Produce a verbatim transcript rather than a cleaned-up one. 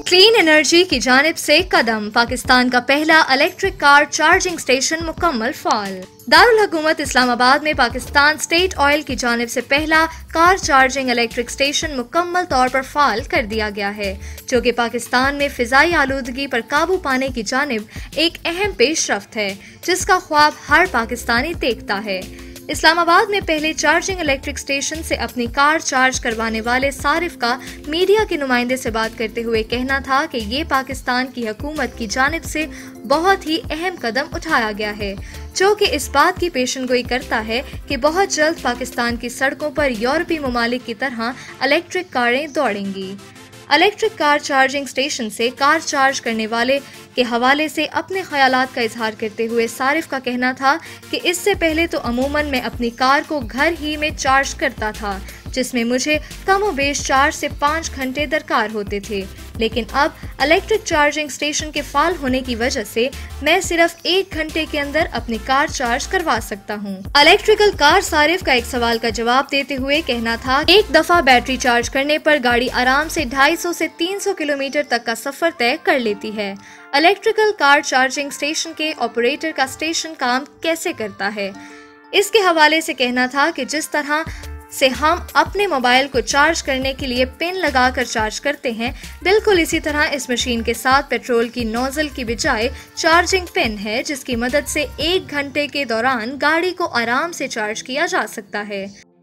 Clean energy की जानिब से कदम, पाकिस्तान का पहला इलेक्ट्रिक कार चार्जिंग स्टेशन मुकम्मल फाल। दारुल हुकूमत इस्लामाबाद में पाकिस्तान स्टेट ऑयल की जानिब से पहला कार चार्जिंग इलेक्ट्रिक स्टेशन मुकम्मल तौर पर फाल कर दिया गया है, जो कि पाकिस्तान में फिजाई आलूदगी पर काबू पाने की जानिब एक अहम पेशरफ्त है, जिसका ख्वाब हर पाकिस्तानी देखता है। इस्लामाबाद में पहले चार्जिंग इलेक्ट्रिक स्टेशन से अपनी कार चार्ज करवाने वाले सारिफ का मीडिया के नुमाइंदे से बात करते हुए कहना था कि ये पाकिस्तान की हुकूमत की जानिब से बहुत ही अहम कदम उठाया गया है, जो कि इस बात की पेशनगोई करता है कि बहुत जल्द पाकिस्तान की सड़कों पर यूरोपीय ममालिक की तरह इलेक्ट्रिक कारें दौड़ेंगी। इलेक्ट्रिक कार चार्जिंग स्टेशन से कार चार्ज करने वाले के हवाले से अपने ख्यालात का इजहार करते हुए सारिफ का कहना था कि इससे पहले तो अमूमन मैं अपनी कार को घर ही में चार्ज करता था, जिसमें मुझे कम व बेश चार से पाँच घंटे दरकार होते थे, लेकिन अब इलेक्ट्रिक चार्जिंग स्टेशन के फाल होने की वजह से मैं सिर्फ एक घंटे के अंदर अपनी कार चार्ज करवा सकता हूँ। इलेक्ट्रिकल कार सारिफ का एक सवाल का जवाब देते हुए कहना था, एक दफा बैटरी चार्ज करने पर गाड़ी आराम से ढाई सौ से तीन सौ किलोमीटर तक का सफर तय कर लेती है। इलेक्ट्रिकल कार चार्जिंग स्टेशन के ऑपरेटर का स्टेशन काम कैसे करता है, इसके हवाले से कहना था कि जिस तरह से हम अपने मोबाइल को चार्ज करने के लिए पिन लगाकर चार्ज करते हैं, बिल्कुल इसी तरह इस मशीन के साथ पेट्रोल की नोजल की बजाय चार्जिंग पिन है, जिसकी मदद से एक घंटे के दौरान गाड़ी को आराम से चार्ज किया जा सकता है।